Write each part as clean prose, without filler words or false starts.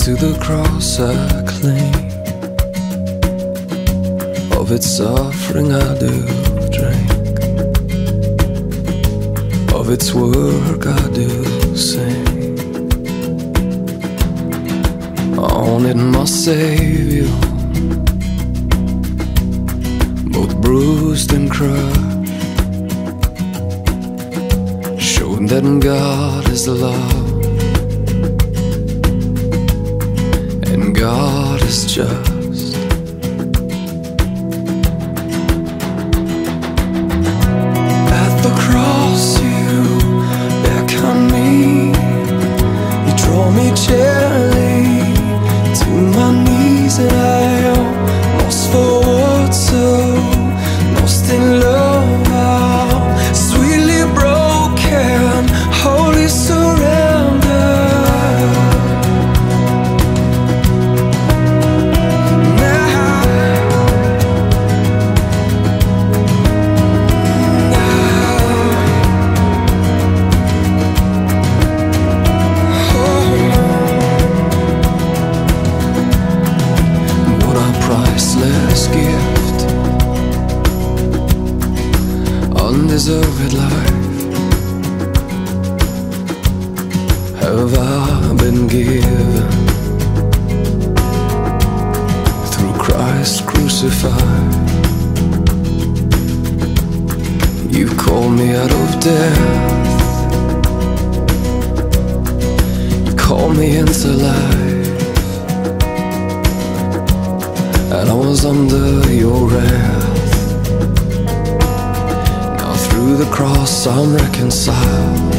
to the cross I cling, of its suffering I do drink, of its work I do sing. On it my Savior, both bruised and crushed, showing that God is love and God is just. At the cross you beckon me, you draw me gently to my knees, and I am lost for words, so lost in love, how sweetly broken, holy surrender. Priceless gift, undeserved life have I been given through Christ crucified. You called me out of death, you called me into life, and I was under your wrath. Now through the cross I'm reconciled.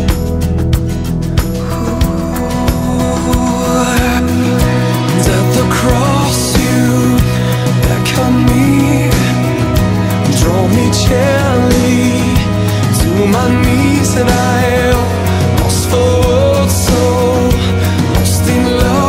And at the cross you beckon me, draw me gently to my knees, and I am lost for words, so lost in love.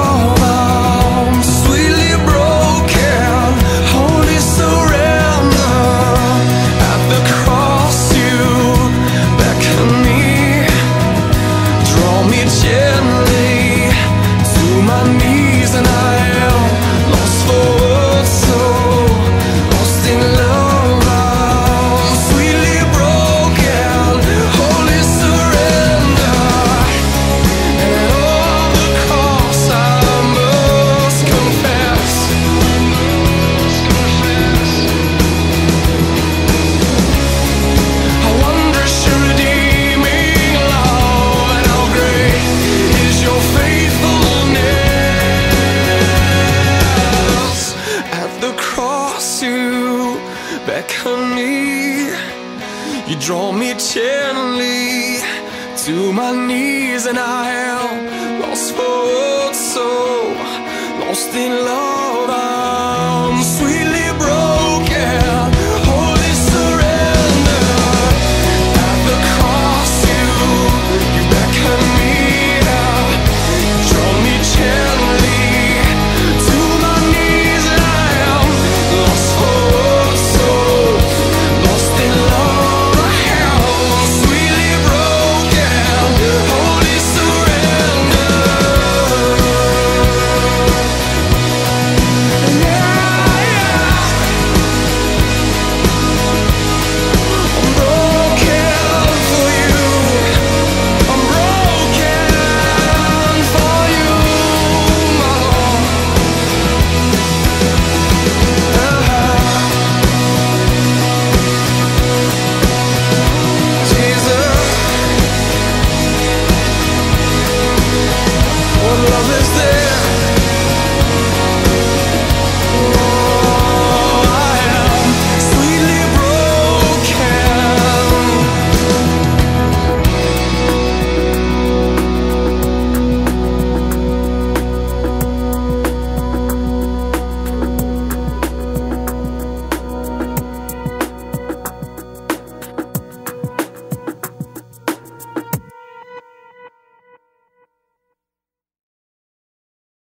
Beckon me, you draw me gently to my knees, and I am lost for words, so lost in love.